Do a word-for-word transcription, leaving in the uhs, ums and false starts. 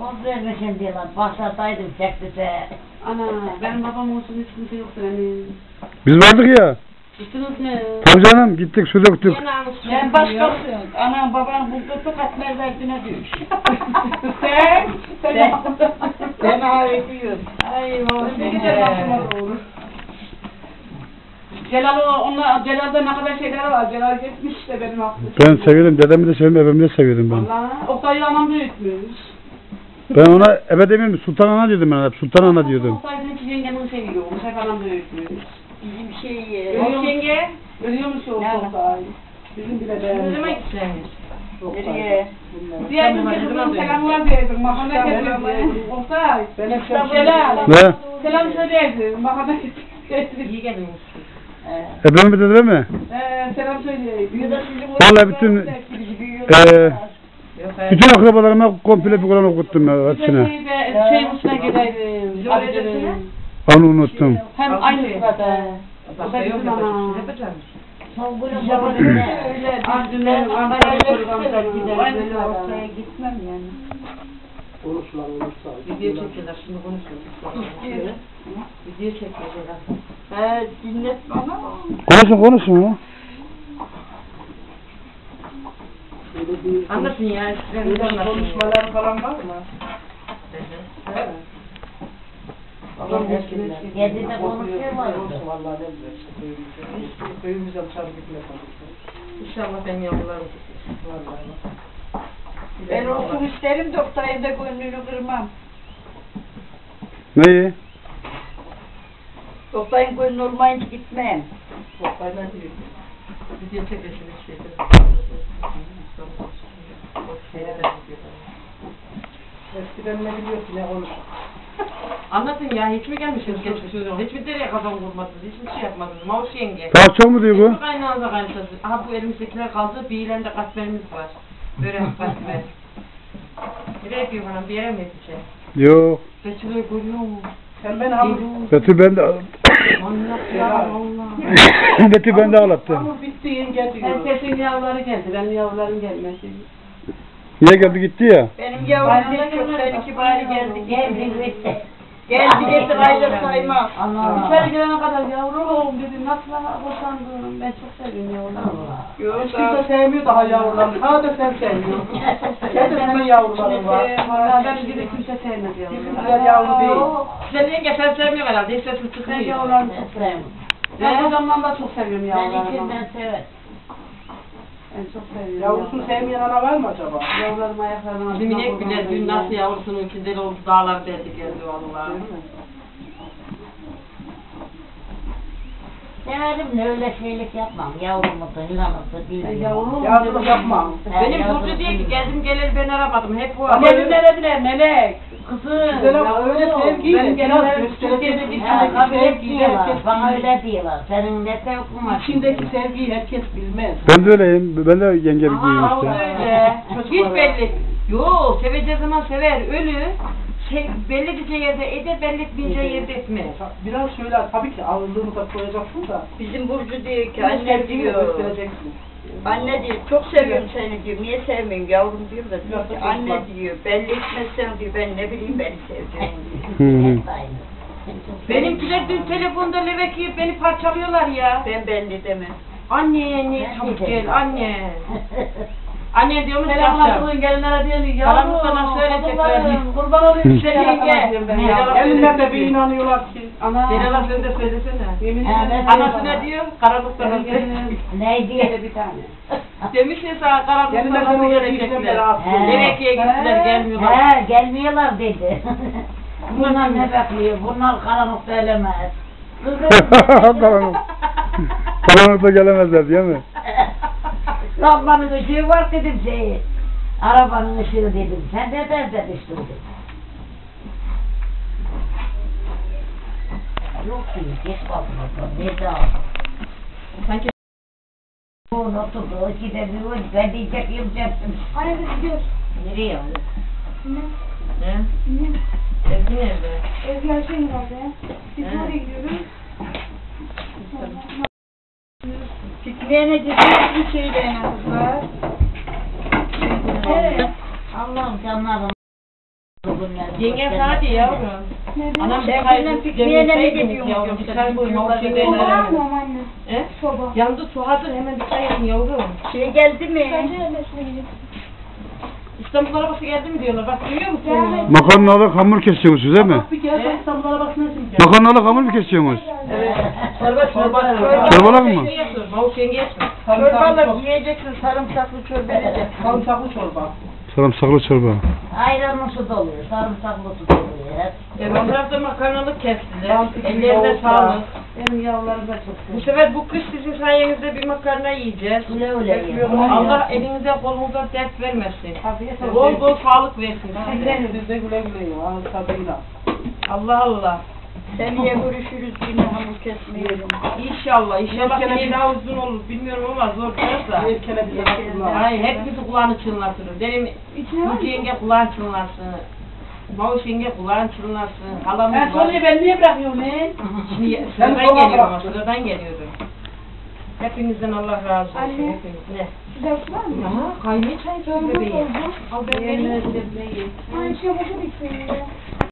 Kontrol etmesen diyorlar. Başlardaydım çektise. Ana benim babam olsun hiç kimse yoktu benim. Biz vardık ya. Gittiniz mi? Tabii canım gittik su döktük. Sen başkasın. Anam baban buldu katmer verdiğine düş. Sen? Sen. Sen ağrıyorsun. Ay babam ne güzel bakıma doğru. Celal o, onlar, Celal'da ne kadar şeyler var. Celal gitmiş de benim aklım. Ben seviyorum. Dedemi de seviyorum. Ebemi de seviyorum ben. Valla Oktay'ı anam büyütmüş. Ben ona ebe demeyeyim. Sultan Ana diyordum ben hep. Sultan Ana diyordum. Oktay'ın ki yengenin seviyormuş. Hep anam büyütmüş. Bizim şey... Ölüyormuş yenge. Ölüyormuş o Oktay. Bizim bile Ne beğenmiş. demek istemiş? Nereye? Diğer gün kızımın selamlar verdim. Mahalle verdim. Oktay. Celal. Ne? Selam söyleyelim. Mahalle getirdim. İyi gelmiş. Ebemi de dedi mi? Ee, selam söyleyeyim. Vallahi bütün eee bütün akrabalarıma komple bir Kur'an okuttum ya hepsine. Şey uçuna gideydim. Onu unuttum. Hem aynı sırada. O da bizim ana. Son bunu zamanında Öyle Ankara'ya Ankara'ya gider. Böyle ortaya gitmem yani. Konuşlar olursa. Video çekiyorlar şimdi konuşuyoruz. Video çekiyorlar. He dinlet bana. Konuşun konuşun ya. Anlatın ya. konuşmalar falan var mı? Evet. Yedi de konuşuyor var. Vallahi ne bileyim. Köyümüzden çarpı gitmeye konuşuyoruz. İnşallah ben yavrularım. Vallahi. Ben olsun isterim doktorayım da gönlünü kırmam. Neyi? Doktorayın gönlü olmayınca gitmem. Toplayla değil. Video çekesiniz şeyde. Eskiden ne biliyorsun ne konuş. Anlatın ya, hiç mi gelmişsiniz geçmişiniz? Hiç mi dereye kazan vurmadınız? Hiç mi şey yapmadınız? Mavuş yenge. Daha çok mu diyor bu? Hiç mi kaynağınıza kaynatıyorsunuz? Aha bu elimizdekiler kaldı, bir ilerinde katmerimiz var. Börek katmer. Nereye yapıyor bana? Bir yere mi yetişecek? Yok. Betül'ü görüyor mu? Sen beni hamur. Betül ben de Manyak ya valla. Betül ben de ağlattı. Hamur bitti yenge diyor. Herkesin yavruları geldi. Benim yavrularım gelmedi. Niye geldi gitti ya? Benim yavrum da çok seninki bari geldi. Geldi gitti. Geldi gitti aylık sayma. İçeri gelene kadar yavrum dedim nasıl boşandım. Ben çok seviyorum yavrularımı. Hiç kimse sevmiyor daha yavrularını. Sadece sen sevmiyorsun. Gerçekten yavrularım var. Valla ben gibi kimse sevmedi yavrularımı. Bizimkiler yavru değil. Sen yenge sen sevmiyor herhalde, hiç sesin Ben çıkmıyor. yavrularımı çok seviyorum. Ben kocamdan da çok seviyorum Ben yavrularımı. içimden severim. Ben çok seviyorum. Yavrusunu sevmeyen ana var mı acaba? Yavrularım ayaklarına. Bizim inek bile dün nasıl yavrusunun içinde oldu, dağlar derdi geldi valla. Severim de öyle şeylik yapmam. Yavrumu da, yılanı da değil. Yavrum. Yavrum yapma. Benim Burcu diyor ki geldim geleli ben aramadım, hep o Ama benim nerediler melek. Kızım. Güzel ama öyle sevgiyle Ben biraz genel gösterecek bir Ha, içindeki kabul sevgiyi etmiyorlar. herkes Bana bilir. öyle diyorlar. Senin ne de okuma. İçindeki sevgiyi herkes bilmez. Ben de öyleyim. Ben de yengelik gibiyim Aha o işte. öyle. Hiç belli. Yo seveceği zaman sever, ölü. Şey, belli bir yerde eder, belli bir yerde etmez. Biraz şöyle tabii ki ağırlığını da koyacaksın da. Bizim Burcu diyor ki Anne anne diyor. göstereceksin. Anne diyor çok seviyorum seni diyor. Niye sevmiyorum yavrum diyor da diyor ki, anne diyor belli etmezsen diyor ben ne bileyim beni sevdiğini. Benimkiler dün telefonda levek yiyip beni parçalıyorlar ya. Ben belli demem. Anne ne çabuk gel anne. Anne diyormuş Selamlar gelinlere diyor Karanlık yavrum. sana söyleyecekler. Kadınlarım kurban olayım. İşte yenge. Elinler de bir inanıyorlar ki. Ana. Celal sen de söylesene. Yemin Ha, ederim. ben- Anası ne diyor? Karanlıkta nasıl? Ne diyor? Bir tane. Demiş ya sana karanlıkta Gelinler nasıl de gelecekler. rahatsız He. oluyor. Gerekiye gittiler He. gelmiyorlar. He gelmiyorlar dedi. Bunlar ne bekliyor? Bunlar karanlıkta elemez. Karanlık. Karanlıkta gelemezler değil mi? Lambanın ışığı var dedim şeyi. Arabanın ışığı dedim. Sen de nerede düştün dedim. Yok değil. Geç kaldım. Nerede aldın? Sanki Onu oturdu. İki de bir oyun. Ben diyecek yapacaktım. Anne biz gidiyoruz. Nereye aldın? Ne? ne? Ne? Ezgi nerede? Ezgi Ayşe mi vardı ya? Biz He. nereye gidiyoruz? Pikniğe ne dedi? Bir şeyle kızlar. Evet. Allah'ım canlarım. Yenge sana diyor yavrum. Anam bir Sen çay bizden pikniğe ne demleseydiniz gidiyorsun yavrum. yoksa? Bir çay koyun. Mavuşa Soba Soba gelelim. almıyorum anne. He? Soba. Yandı su hazır hemen bir çay yapın yavrum. Şey geldi mi? Bence yerleşme gidip. İstanbul arabası geldi mi diyorlar. Bak duyuyor musun? Gelmedi. Makarnalı hamur kesiyorsunuz değil mi? Bak bir kere sen İstanbul'a bak nasıl bir Makarnalı hamur mu kesiyorsunuz? Evet. Çorba çorba. Çorbalar mı? Yengeye sor. Mavuş yengeye sor. Çorbalar yiyeceksin, sarımsaklı çorba yiyeceksin. Sarımsaklı çorba. Sarımsaklı çorba. Ayranlısı da oluyor, sarımsaklısı da oluyor. Öbür tarafta makarnalık kestiler. Mantıklı Ellerine yoğurt sağlık. ya. Benim yavrularım da çok Bu sefer bu kış sizin sayenizde bir makarna yiyeceğiz. Öyle öyle yiyor. Allah elinize kolunuza dert vermesin. Afiyet olsun. Bol bol sağlık versin size. Siz de güle güle yiyin. Ağız tadıyla. Allah Allah. Seneye görüşürüz yine hamur kesmeyelim. İnşallah. İnşallah Yelkene yine bir- daha uzun olur. Bilmiyorum ama zor biraz da. Erkene bize bakımlar. Hayır hepimizi kulağını çınlarsın. Benim İçine var Burcu mı? yenge kulağını çınlarsın. Mavuş yenge kulağını çınlarsın. Halamız Ben var. soruyu ben niye bırakıyorum lan? Şimdi Ben sıradan sola geliyor ama bıraktım. sıradan geliyordu. Hepinizden Allah razı olsun. Anne. Hepiniz. Ne? Sıcak var mı? Aha kaynıyor çay Çorba bebeğim. koydum. Al ben vereyim. Ay şey boşa diksin.